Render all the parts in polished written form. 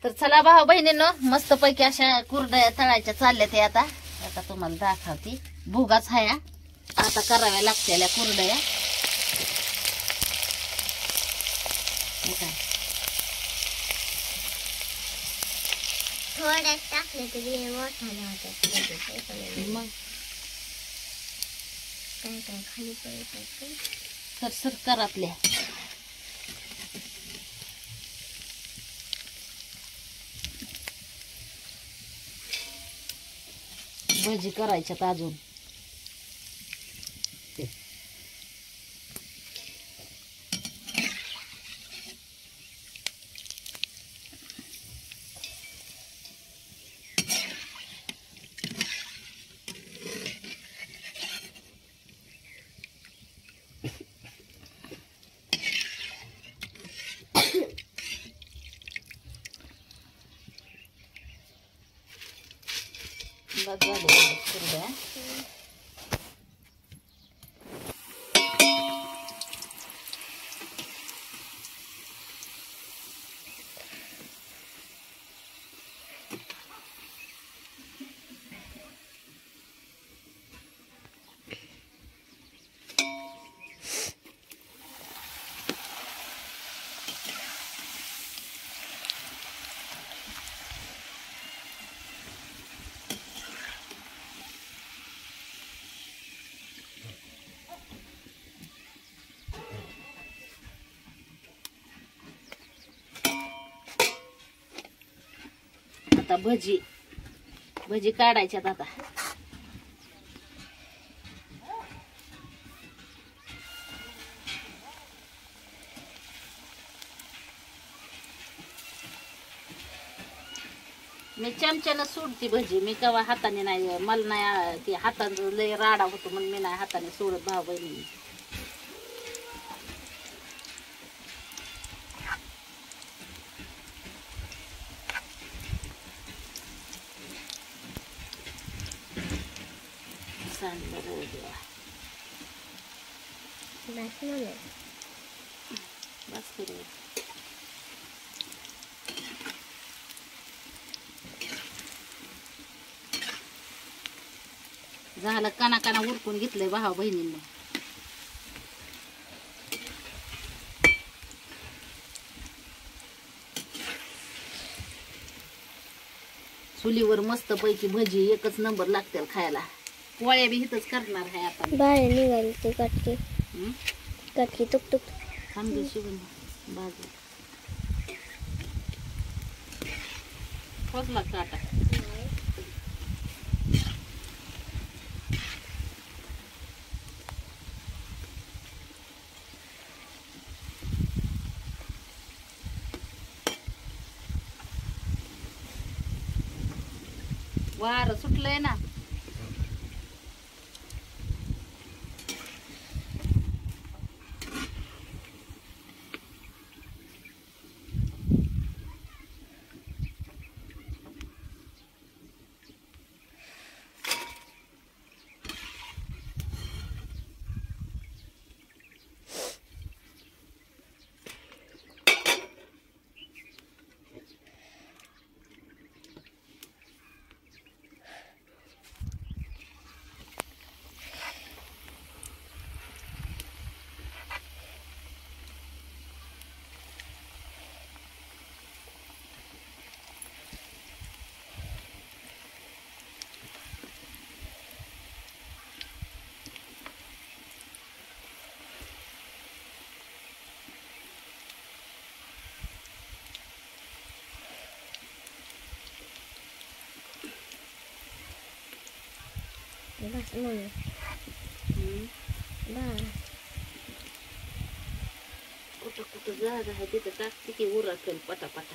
तर चला भाऊ बहिणींनो, मस्त पैकी अशा कुरड्या तळायच्या चालल्या ते आता तुम्हाला दाखवते. भुगाच हाया आता कराव्या लागत्याल्या कुरड्या. थोड्यात टाकले तरी मोठाला होतात. मग काय काय खाली पडतात सरसर करातल्या भजी करायच्यात अजून. कुरड्या आता भजी काढायच्यात आता. मी चमच्यानं सोडती भजी. मी कवा हाताने नाही, मला नाही ती हातानं लय राडा होतो म्हणून मी नाही हाताने सोडत भाऊ बहिणी. बस करू. झालं काना काना उरकून घेतलंय भाऊ बहिणींनी. चुलीवर मस्त पैकी भजी एकच नंबर लागतील खायला. पोळ्या बी इथंच करणार आहे आपण. बाहेर निघाली ते कटकी कटकी तुक तुक थांबली शिवून भाजी खोचला काटा. वार सुटलंय ना. बस मम्मी कुठं कुठं जागा आहे तिथं टाकते की उरकेल पटापटा.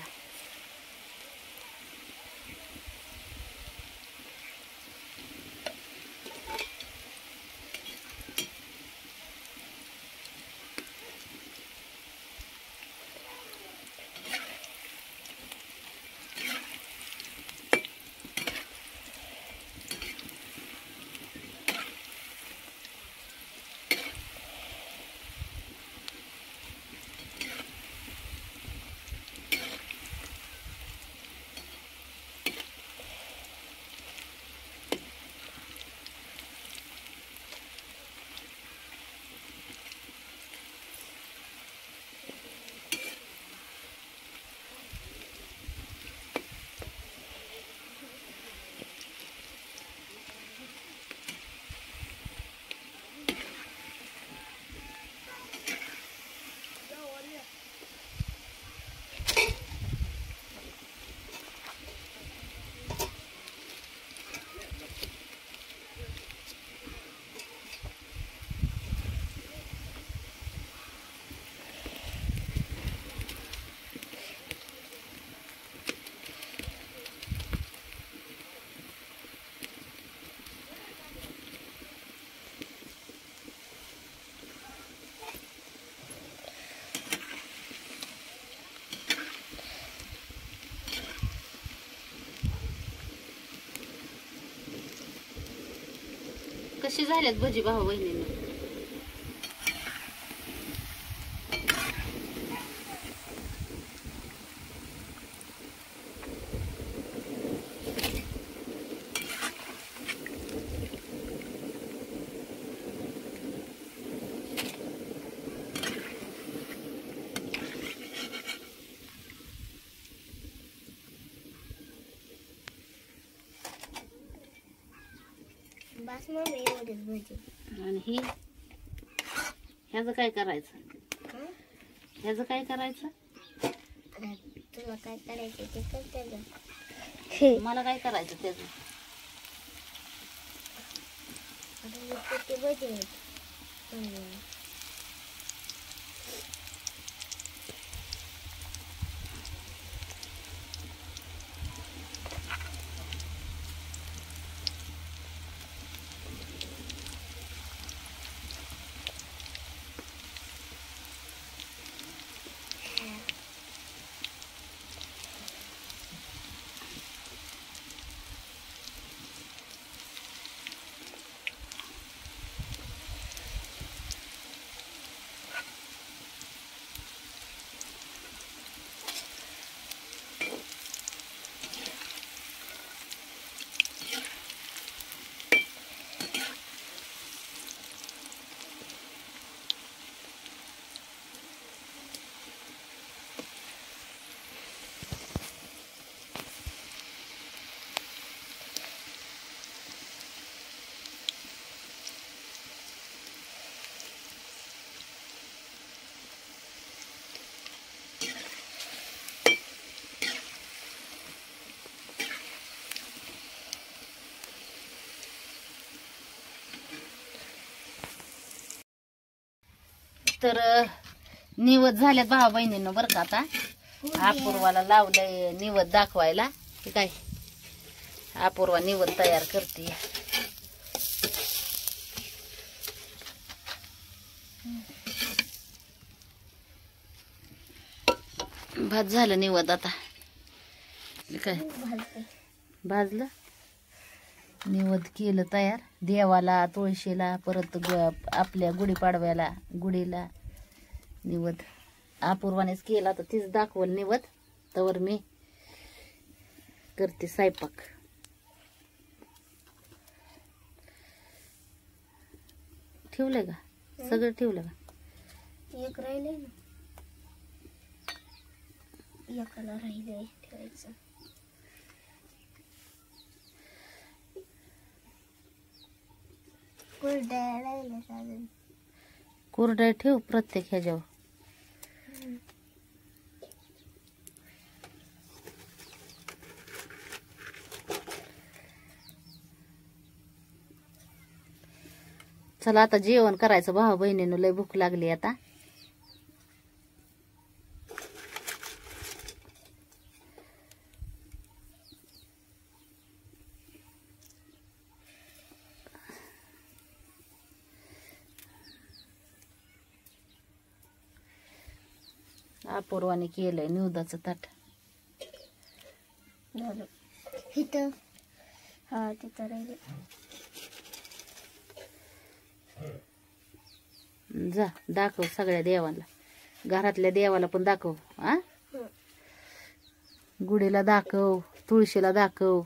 कशी झाल्यात भजी भाऊ बहिणींना. बस मम्मी एवढीच भजी. आणि ही ह्याचं काय करायचं, ह्याचं काय करायचं. आता तुला काय करायचं ते करते गं. मला काय करायचं त्याचं. आता मी किती भजी आहेत. तर निवद झाल्यात भावा बहिणींना बरं का. आता अपूर्वाला लावलंय निवद दाखवायला. हे काय अपूर्वा निवद तयार करते. भात झालं निवद. आता हे काय भाजलं निवद केलं तयार. देवाला, तुळशीला, परत आपल्या गुढीपाडव्याला, गुढीला निवद अपूर्वानेच केला. तर तीच दाखवल निवद. तवर मी करते स्वयंपाक. ठेवलंय का सगळं, ठेवलं का. एक राहिले ना, एकाला राहिले ठेवायचं. कुरड्या राहिले अजून. कुरडया ठेव प्रत्येक ह्याच्यावर. चला आता जेवण करायचं भावा बहिणीनं. लय भूक लागली आता. अपूर्वाने केलंय निवदाचं ताट. इथं हा तिथं राहिले. जा दाखव सगळ्या देवाला, घरातल्या देवाला पण दाखव. हा गुढीला दाखव, तुळशीला दाखव.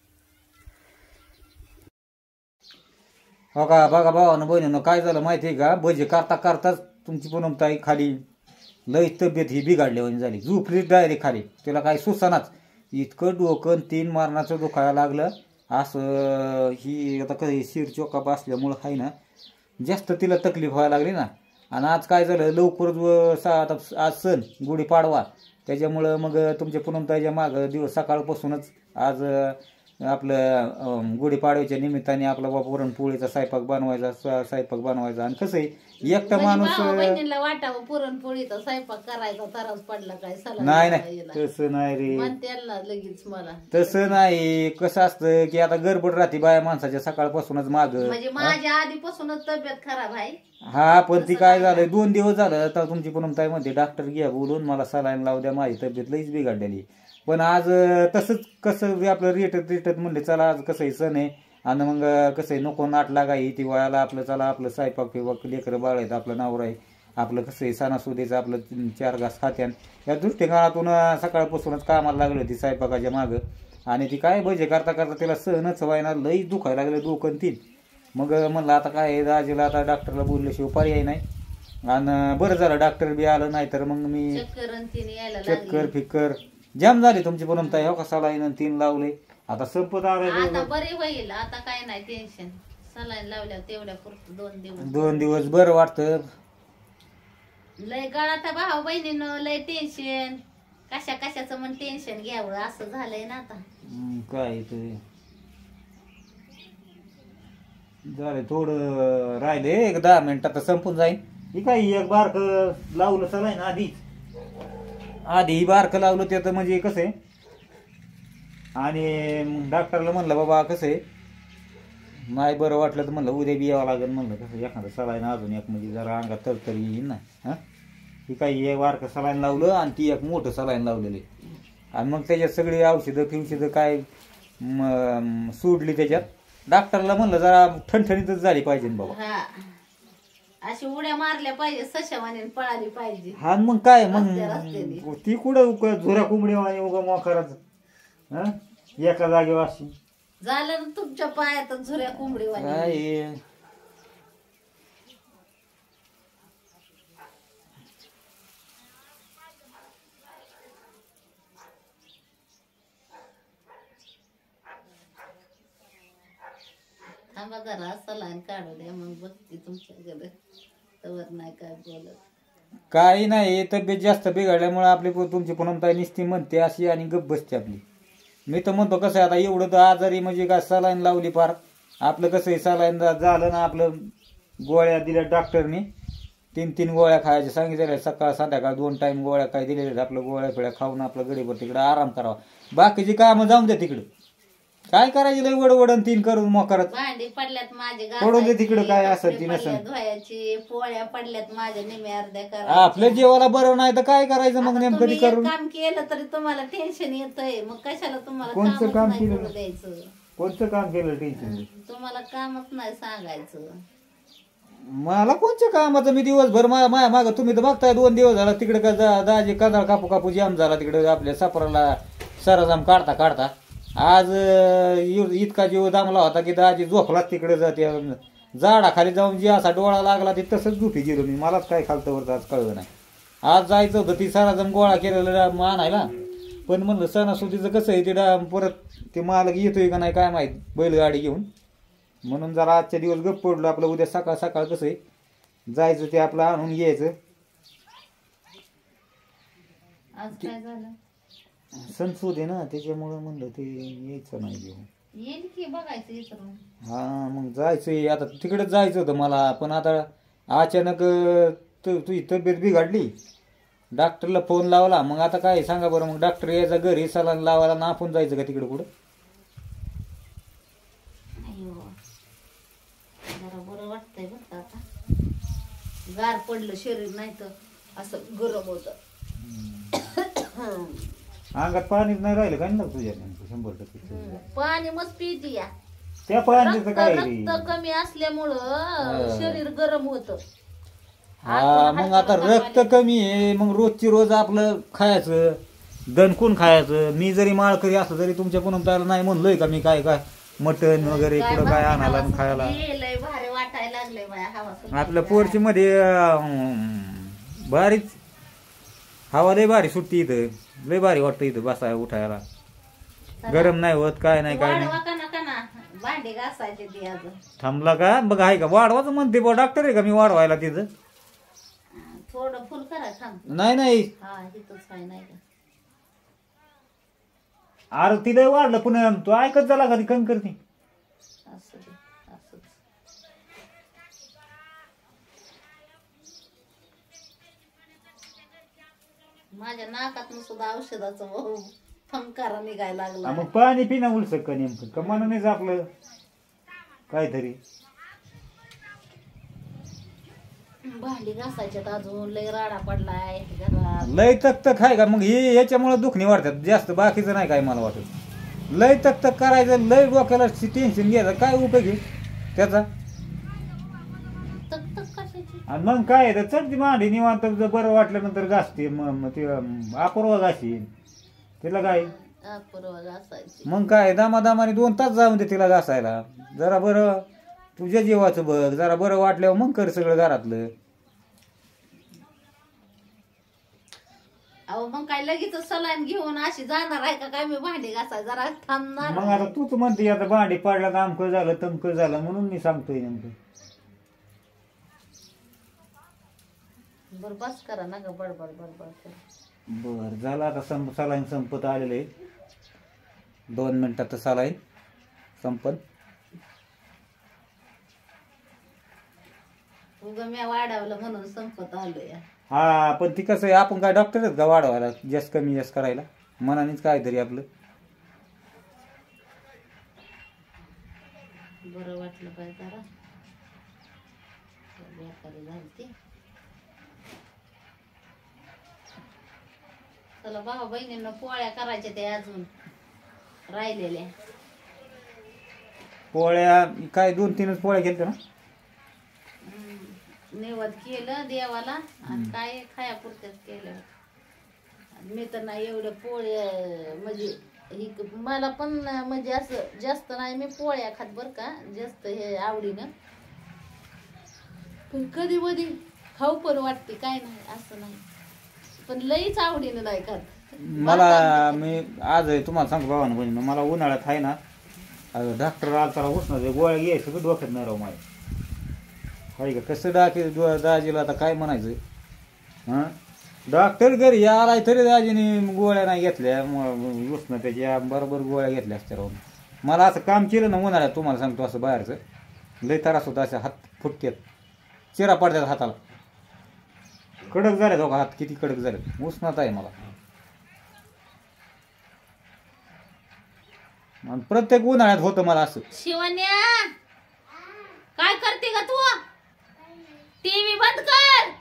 हो का. बघा भावानं बहिणीनं काय झालं माहितीये का. भजी करता करताच तुमची पूनमताई खाली लय तब्येत ही बिघडली म्हणजे झाली. झोपली डायरेक्ट खाली. तिला काही सुसानाच. इतकं डोकं 3 मारणाचं दुखायला लागलं. असं ही आता कधी शिर चोका बसल्यामुळं आहे ना जास्त तिला तकलीफ व्हायला लागली ना. आणि आज काय झालं लवकरच आता आज सण गुढीपाडवा. त्याच्यामुळं मग तुमच्या पूनमताईच्या मागं दिवस सकाळपासूनच आज आपलं गुढीपाडव्याच्या निमित्ताने आपला बाबा पुरणपोळीचा स्वयंपाक बनवायचा. आणि कसं आहे एकटा माणूस बहिणीला वाटावं पुरणपोळीचा स्वयंपाक करायचा तरच पडला काय सला. नाही तसं नाही रे. त्याला लगेच मला तसं नाही. कसं असतं की आता गडबड राहते बाया माणसाच्या सकाळपासूनच माग. म्हणजे माझ्या आधीपासूनच तब्येत खराब आहे. हा पण ती काय झालंय 2 दिवस झालं तर तुमची पूनमताई म्हणते डॉक्टर घ्या बोलून, मला सलाईन लावू द्या, माझी तब्येत लईच बिघडलेली. पण आज तसंच कसं आपलं रेटत म्हणले चला आज कसं सण आहे आणि मग कसं आहे नको नाट लागाय ती वयाला आपलं चला आपलं स्वयंपाक फिपाक लेकरं बाळ आहेत आपलं नवरा आहे आपलं कसं आहे सणासुदीचं आपलं 4 घास खात्यान या दृष्टिकोनातून सकाळपासूनच कामाला लागलं ती स्वयंपाकाच्या मागं आणि ती काय भजे करता करता तिला सहनच व्हायना लई दुखायला लागलं डोकं तीन मग म्हणलं आता काय दाजीला आता डॉक्टरला बोलल्याशिवाय पर्याय नाही आणि बरं झालं डॉक्टर बी आलं नाही तर मग मी चक्कर फिक्कर जाम झाली तुमची बनवताय हो कसा लाईन 3 लावले आता संपत आलं आता बरे होईल आता काय नाही टेन्शन सलाईन लावल्या तेवढ्या पुरतं 2 दिवस बरं वाटतं लय गळाता भाऊ बहिणीनं लय टेन्शन कशाचं मग टेन्शन घ्यावं असं झालंय ना आता काय ते झालं थोडं राहिले एक 10 मिनिटात संपून जाईल ही काय एक बारक लावलं चलाय ना आधी बारक लावलं ते तर म्हणजे कसं आहे आणि डॉक्टरला म्हणलं बाबा कसं आहे नाही बरं वाटलं तर म्हणलं उद्या बी यावं लागेल म्हणलं कसं एखादं सलाईन अजून एक म्हणजे जरा अंगात तरतरी येईल ना हां ही काही एक बारकं सलाईन लावलं आणि ती एक मोठं सलाईन लावलेली आणि मग त्याच्यात सगळी औषधं फिवषधं काय सोडली त्याच्यात डॉक्टरला म्हणलं जरा ठणठणीतच झाली पाहिजे बाबा अशी उड्या मारल्या पाहिजे सशावाने पळाली पाहिजे हा मग काय मग ती कुठं झुऱ्या कोंबडी उगा मोकराच एका जागेवर अशी झालं ना तुमच्या पायात झुऱ्या कोंबडी काय थांबा जरा सलाईन काढू द्या मग बघते तुमच्याकडे तवर नाही काय बोलत काही नाही तब्येत जास्त बिघडल्यामुळे आपली तुमची पूनमताई निस्ती म्हणते अशी आणि गप्प बसते आपली मी तर म्हणतो कसं आहे आता एवढं तर आजारी म्हणजे काय सलाईन लावली फार आपलं कसं आहे सलाईन झालं ना आपलं गोळ्या दिल्या डॉक्टरनी 3 गोळ्या खायच्या सांगितलेल्या सकाळ संध्याकाळ 2 टाइम गोळ्या काय दिलेल्या आपलं गोळ्या फिळ्या खाऊन आपलं गडीभर तिकडे आराम करावा बाकीची कामं जाऊन द्या तिकडं काय करायची लय वडवडन 3 करून मोकरत भांडी पडल्यात माझे पडून दे तिकडं काय असं ती नसेल धुवायची पोळ्या पडल्यात माझ्या निम्या अर्ध्या करा आपल्या जेवाला बरं नाही तर काय करायचं मग नेमकं तुम्ही करून काम केलं तरी तुम्हाला टेन्शन येतंय मग कशाला तुम्हाला कोणतं कामच काम नाही केलं? करू द्यायचं कोणतं काम केलं टेन्शन तुम्हाला कामच नाही सांगायचं मला कोणत्या कामाचं मी दिवसभर माया माग तुम्ही तर बघताय 2 दिवस झाला तिकडे का दाजी कदाळ कापू जाम झाला तिकडे आपल्या सापराला सरजाम काढता आज इतका जीव दामला होता की दाजी झोपला तिकडे जाते झाडाखाली जाऊन जी असा डोळा लागला ते तसंच झोपी गेलो मी मलाच काय खालतं वरतं आज कळलं नाही आज जायचं होतं ती सरजाम गोळा केलेला आणायला पण म्हणलं सणासुदीचं कसं आहे तिला परत ते मालक येतोय का नाही काय माहित बैलगाडी घेऊन म्हणून जरा आजच्या दिवस गप्प पडलो आपलं उद्या सकाळ कसं आहे जायचं ते आपलं आणून घ्यायचं आज काय झालं सणसूद आहे ना त्याच्यामुळं म्हणलं ते यायचं नाही घेऊन येईल की बघायचं इकडून हा मग जायचंय आता तिकडेच जायचं होतं मला पण आता अचानक तुझी तब्येत बिघडली डॉक्टरला फोन लावला मग आता काय सांगा बरं मग डॉक्टर यायचा घरी सलाईन लावायला ना आपण जायचं का तिकडे कुठं जरा बरं वाटतंय बघ आता गार पडलं शरीर नाही तर असं गरम होत अंगात पाणीच नाही राहिलं काय ना तुझ्या 100% पाणी मस्त पिती या त्या पाण्याचं काय रे रक्त कमी असल्यामुळं शरीर गरम होत हा मग आता रक्त कमी आहे मग रोजची रोज आपलं खायचं दणकून खायचं मी जरी माळकरी असलं तरी तुमच्या पूनमताईला नाही म्हणलोय का मी काय काय मटण वगैरे कुठं काय आणायला आणि खायला लय भारी वाटायला लागले हवा आपल्या पोर्ची मध्ये भारीच हवा लय भारी सुट्टी इथं लय भारी वाटतं इथं बसाय उठायला गरम नाही होत काय नाही काय नाही भांडी घासायचे ती अजून थांबला का बघ आहे का वाढवायचं म्हणते बा डॉक्टर आहे का मी वाढवायला तिथं थोडं फुल करा थांब नाही हा इथंच काय नाही का अरे तिला वाढलं पुन्हा तू ऐकत झाला का ती कमी करते असं दे असंच माझ्या नाकातून सुद्धा औषधाचं फंकारा निघायला लागला मग पाणी पिणं उलसक का नेमकं का मनानेच आपलं काहीतरी भांडी घासायच्यात अजून लय राडा पडलाय घरात लय तक आहे का मग हे याच्यामुळे दुखणी वाढतात जास्त बाकीचं नाही काय मला वाटत लय तक करायचं, लय डोक्याला टेन्शन घ्यायचं, काय उपयोग आहे त्याचा? तक तक कशाची? आणि मग काय आहे, तर चढती मांडी निवांत, जर बरं वाटल्यानंतर घासते, मग ते अपूर्वा घासी, तिला काय? अपूर्वा घासायची. मग काय दामादामाने 2 तास जाऊन दे तिला घासायला. जरा बरं तुझ्या जीवाचं बघ, जरा बरं वाटल्यावर मग कर सगळं घरातलं. अहो मग काय लगेच सलाईन घेऊन अशी जाणार आहे का काय मी भांडी घासाय? जरा थांबणार. मग आता तूच म्हणते आता भांडी पाडला, आमकं झालं तमकं झालं, म्हणून मी सांगतोय नेमकं. बर बस करा ना ग, बडबड बडबड करा. बर झालं आता सलाईन संपत आलेलं आहे. 2 मिनिटात सलाईन संपत. उगा मी वाढवलं म्हणून संपत आलोय. हा पण ती कसं आहे, आपण काय डॉक्टर आहेत का वाढवायला, जास्त कमी जास्त करायला? मनानेच काहीतरी आपलं बरं वाटलं पाहिजे जरा. बेकारी झालती. चला भाऊ बहिणींना पोळ्या करायच्या ते अजून राहिलेल्या. पोळ्या काय 2-3च पोळ्या केल्या ना? निवद केलं देवाला आणि काय खायापुरत्याच केलं. मी तर नाही एवढं पोळ्या म्हणजे ही मला पण म्हणजे असं जास्त नाही मी पोळ्या खात बर का, जास्त हे आवडीनं. पण कधी मधी खाऊ पण वाटते, काय नाही असं नाही, पण लईच आवडीनं नाही खात. मला मी आज आहे तुम्हाला सांगतो भावानं बहिणीनं, मला उन्हाळ्यात आहे ना डॉक्टर आला उष्णाचे गोळ्या घ्यायचं सगळं डोक्यात नाही राव माझ्या. आहे का कसं दाजीला आता काय म्हणायचं? हां डॉक्टर घरी आलाय तरी दाजीने गोळ्या नाही घेतल्या, उष्णतेच्या बरोबर गोळ्या घेतल्या असत्या राहून. मला असं काम केलं ना उन्हाळ्यात, तुम्हाला सांगतो असं बाहेरचं लय त्रास होता, असे हात फुटतात, चिरा पडतात हाताला, कडक झाले दोघा हात, किती कडक झाले, उष्णता आहे मला. आणि प्रत्येक उन्हाळ्यात होतं मला असं. शिवण्या काय करते का तू? टीव्ही बंद कर.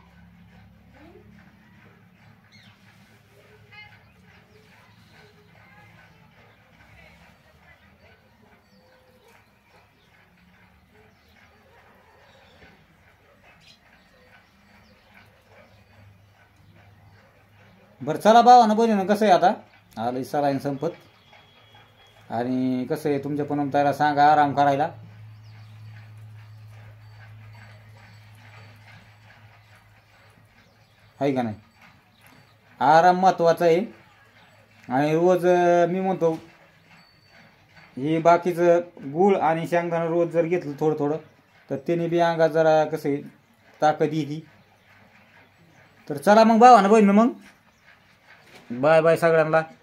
बरं चला भावानं बहिणीनं कसं आहे आता आलं सलाईन संपत, आणि कसं आहे तुमच्या पण त्याला सांगा आराम करायला. आहे का नाही? आराम महत्वाचा आहे. आणि रोज मी म्हणतो हे बाकीचं गूळ आणि शेंगदाणा रोज जर घेतलं थोडं थोडं तर त्याने बी अंगात जरा कसं आहे ताकद येते. तर चला मग भावानं बहिणीनं मग बाय बाय सगळ्यांना.